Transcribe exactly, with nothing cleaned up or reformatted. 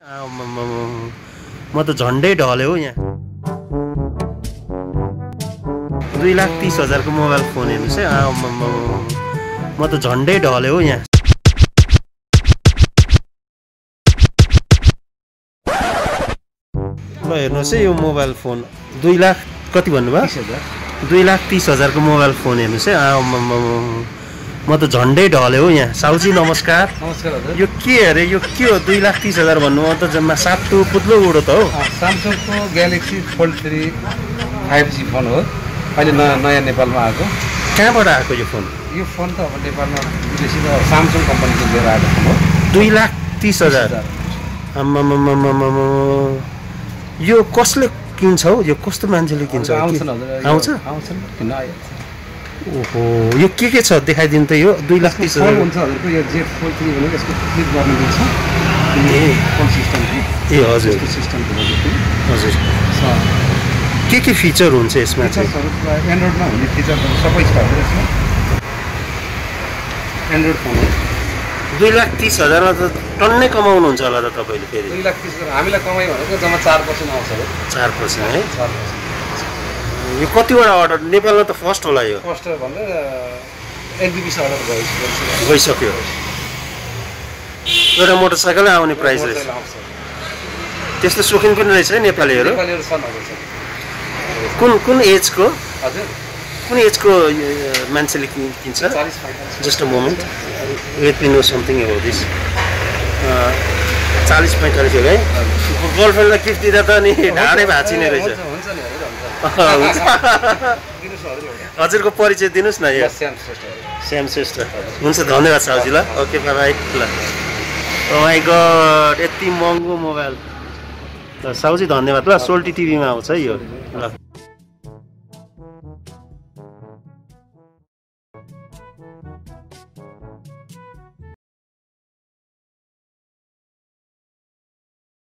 म त झन्डै ढल्यो हौ यहाँ। दुई लाख तीस हजारको मोबाइल फोन हेर्नुहोस् है। म त झन्डै ढल्यो हौ यहाँ। ल हेर्नुहोस् है यो मोबाइल फोन दुई लाख कति भन्नुभयो? दुई लाख तीस हजारको मोबाइल फोन हेर्नुहोस् है। म त झन्डै ढल्यो हौ यहाँ। साउजी नमस्कार। नमस्कार हजुर। यो के अरे यो के हो दुई लाख तीस हजार भन्नु? त जम्मा सातो पुत्लो उडो त हो। स्यामसङको galaxy fold three five G phone हो। अहिले नयाँ नयाँ नेपालमा आएको। कहाँबाट आएको यो फोन? यो फोन त अब नेपालमा विदेशी त स्यामसङ कम्पनीले लिएर आएको फोन हो। दुई लाख तीस हजार। आम्मामामामामा यो कसले किन्छ हौ? यो कस्तो मान्छेले किन्छ? आउँछन् हजुर। आउँछ आउँछन् किन आइहाल्छ। ओहो यो के के छ देखाइदिनु त। यो दुई लाख तीस हजार हुन्छ हजुरको यो जेट फोल्ड थ्री भनेको यसको फ्लिप गर्न मिल्छ। ए फोन सिस्टम ए हजुर सिस्टमको हजुर के के फिचर हुन्छ यसमा चाहिँ? एन्ड्रोइडमा हुने फिचरहरू सबै छ हजुर यसमा। एन्ड्रोइड फोन हो। दुई लाख तीस हजारमा त टन्नै कमाउनुहुन्छ होला त तपाईँले फेरि? दुई लाख तीस हजार हामीलाई कमाइ भनेको जम्मा चार पर्सेन्ट आउँछ हो। चार पर्सेन्ट है। चार पर्सेन्ट यो कतिवटा अर्डर नेपालमा त फर्स्ट होला यो? फर्स्ट भनेर एक दुई बिस अर्डर भइसक्यो। भइसक्यो। एउटा मोटरसाइकलै आउने प्राइस रहेछ। त्यस्तो सोखिन पनि रहेछ है नेपालीहरू? नेपालीहरू छन् हजुर। कुन कुन एजको हजुर कुन एजको मान्छेले किन्छ? Just a moment let me know something about this. चालिस पैँतालिस हो है। गर्लफ्रेन्डलाई गिफ्ट दिँदा त नि ढाडै भाँचिने रहेछ। हजुरको परिचय दिनुहोस् न। यो श्याम श्रेष्ठ। हुन्छ धन्यवाद साउजी। ल ओके बाई बाई। ल ओ माई गड यति महँगो मोबाइल। ल साउजी धन्यवाद। ल सोल्टी टिभीमा आउँछ है यो। ल